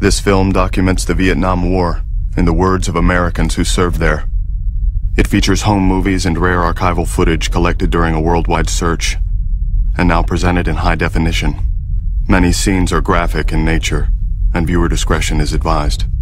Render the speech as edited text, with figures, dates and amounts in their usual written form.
This film documents the Vietnam War in the words of Americans who served there. It features home movies and rare archival footage collected during a worldwide search, and now presented in high definition. Many scenes are graphic in nature, and viewer discretion is advised.